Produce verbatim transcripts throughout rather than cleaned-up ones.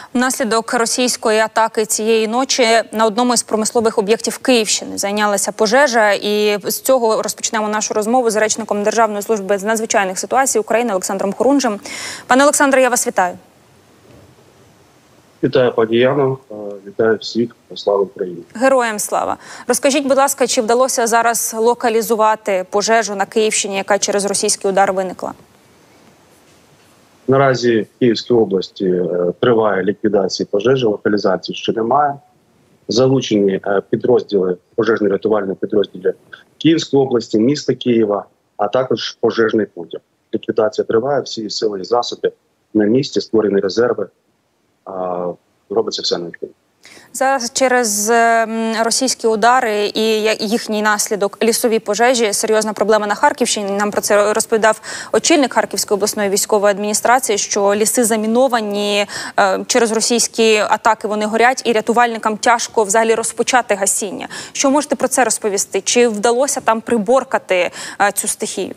Внаслідок російської атаки цієї ночі на одному із промислових об'єктів Київщини зайнялася пожежа. І з цього розпочнемо нашу розмову з речником Державної служби з надзвичайних ситуацій України Олександром Хорунжем. Пане Олександре, я вас вітаю. Вітаю, пані Яно. Вітаю всіх. Слава Україні. Героям слава. Розкажіть, будь ласка, чи вдалося зараз локалізувати пожежу на Київщині, яка через російський удар виникла? Наразі в Київській області е, триває ліквідація пожежі, локалізації ще немає. Залучені е, підрозділи, пожежно-рятувальні підрозділи Київської області, міста Києва, а також пожежний потяг. Ліквідація триває, всі сили і засоби на місці, створені резерви, е, робиться все необхідне. Зараз через російські удари і їхній наслідок лісові пожежі серйозна проблема на Харківщині. Нам про це розповідав очільник Харківської обласної військової адміністрації, що ліси заміновані, через російські атаки вони горять і рятувальникам тяжко взагалі розпочати гасіння. Що можете про це розповісти? Чи вдалося там приборкати цю стихію?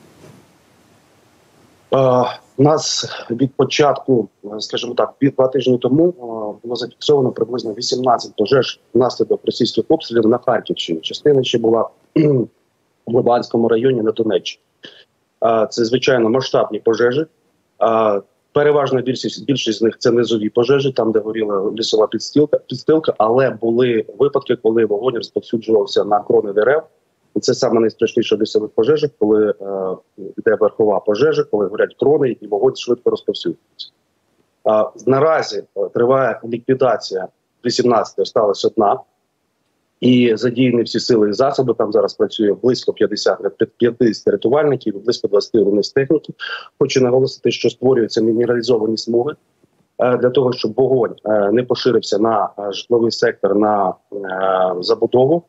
У нас від початку, скажімо так, два тижні тому було зафіксовано приблизно вісімнадцять пожеж внаслідок російських обстрілів на Харківщині. Частина ще була в Луганському районі на Донеччині. Це, звичайно, масштабні пожежі. Переважна більшість, більшість з них – це низові пожежі, там, де горіла лісова підстилка, підстилка, але були випадки, коли вогонь розповсюджувався на крони дерев. І це саме найстрашніше в лісових пожежах, коли е, йде верхова пожежа, коли горять крони і вогонь швидко розповсюджується. Е, наразі е, триває ліквідація, вісімнадцять осталась одна, і задіяні всі сили і засоби. Там зараз працює близько п'ятдесят рятувальників, близько двадцять одиниць техніки. Хочу наголосити, що створюються мінералізовані смуги е, для того, щоб вогонь е, не поширився на е, житловий сектор, на е, забудову.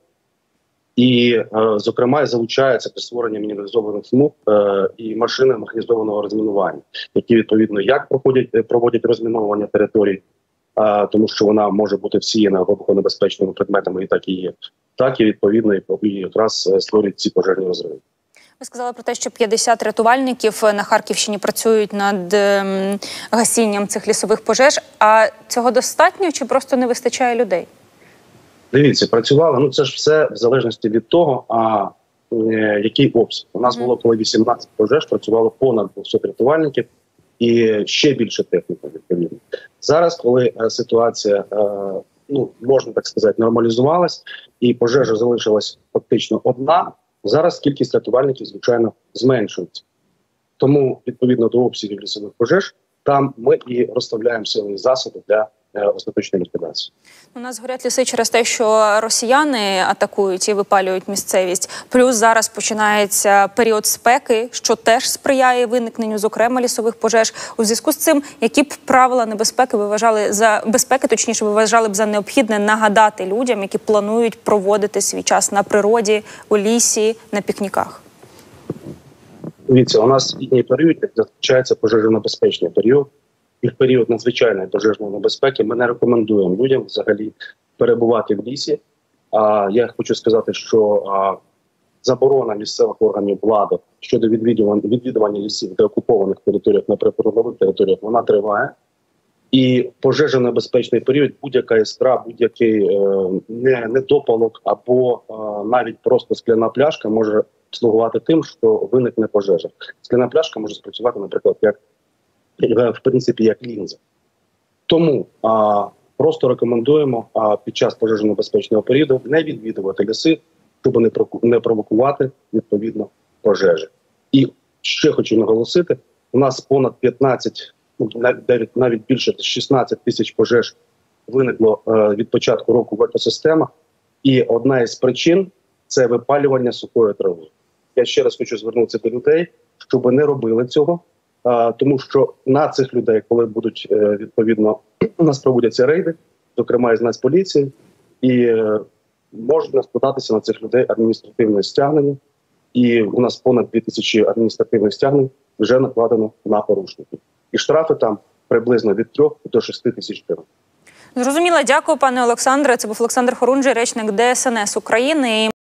І, е, зокрема, залучаються при створенні мінералізованих смуг е, і машини механізованого розмінування, які, відповідно, як проходять, проводять розміновування територій, е, тому що вона може бути всіяна вибухонебезпечними предметами, і так і є, так і, відповідно, і якраз створюють ці пожежні розриви. Ви сказали про те, що п'ятдесят рятувальників на Харківщині працюють над ем, гасінням цих лісових пожеж. А цього достатньо чи просто не вистачає людей? Дивіться, працювали, ну це ж все в залежності від того, а е, який обсяг. У нас було коли вісімнадцять пожеж, працювало понад двісті рятувальників і ще більше техніки, відповідно. Зараз, коли е, ситуація, е, ну, можна так сказати, нормалізувалась, і пожежа залишилась фактично одна, зараз кількість рятувальників, звичайно, зменшується. Тому, відповідно до обсягів лісових пожеж, там ми і розставляємо сили і засоби для остаточної ліквідації. У нас горять ліси через те, що росіяни атакують і випалюють місцевість. Плюс зараз починається період спеки, що теж сприяє виникненню, зокрема, лісових пожеж. У зв'язку з цим, які б правила небезпеки ви вважали за безпеки, точніше, ви вважали б за необхідне нагадати людям, які планують проводити свій час на природі, у лісі, на пікніках? Дивіться, у нас літній період зазначається пожежонебезпечний період. І в період надзвичайної пожежної небезпеки ми не рекомендуємо людям взагалі перебувати в лісі. А я хочу сказати, що а, заборона місцевих органів влади щодо відвідування, відвідування лісів на окупованих територіях, на прифронтових територіях, вона триває. І пожежонебезпечний період, будь-яка іскра, будь-який е, не, недопалок або е, навіть просто скляна пляшка може слугувати тим, що виникне пожежа. Скляна пляшка може спрацювати, наприклад, як в принципі, як лінза. Тому а, просто рекомендуємо а, під час пожежонебезпечного періоду не відвідувати ліси, щоб не, не провокувати, відповідно, пожежі. І ще хочу наголосити, у нас понад п'ятнадцять, навіть, навіть більше шістнадцять тисяч пожеж виникло а, від початку року в екосистемах. І одна із причин – це випалювання сухої трави. Я ще раз хочу звернутися до людей, щоб не робили цього. А, тому що на цих людей, коли будуть, е, відповідно, у нас проводяться рейди, зокрема із Нацполіції, і е, можна складатися на цих людей адміністративне стягнення. І у нас понад дві тисячі адміністративних стягнень вже накладено на порушників. І штрафи там приблизно від трьох до шести тисяч гривень. Зрозуміло. Дякую, пане Олександре. Це був Олександр Хорунжий, речник Де Ес Ен Ес України.